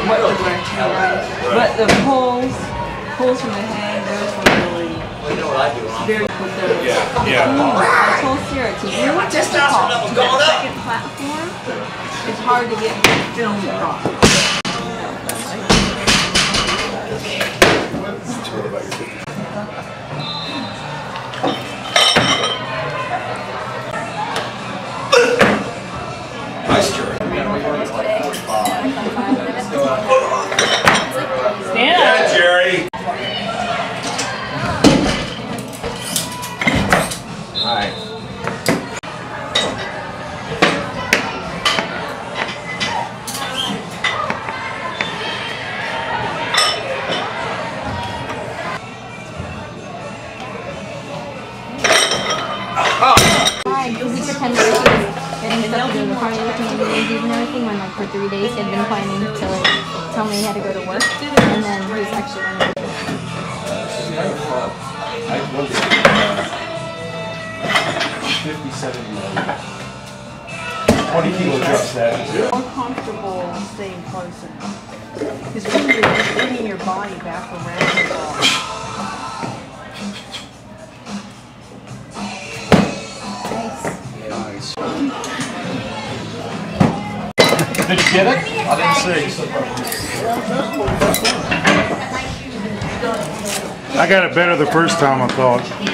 what direction you're running. But the pulls from the head, those were really very with those. I told Sarah to do what just called the second platform. It's hard to get film across. Nice, Jerry. Stand up. Yeah, Jerry. All right. He pretended that he was getting stuff to do the party with me and movies and everything when like for 3 days he had been planning to like tell me he had to go to work and then he was actually running. 57 20 kilo drops that. More comfortable staying closer. Because when you're just bringing your body back around the ball. Nice. Did you get it? I didn't see. I got it better the first time, I thought.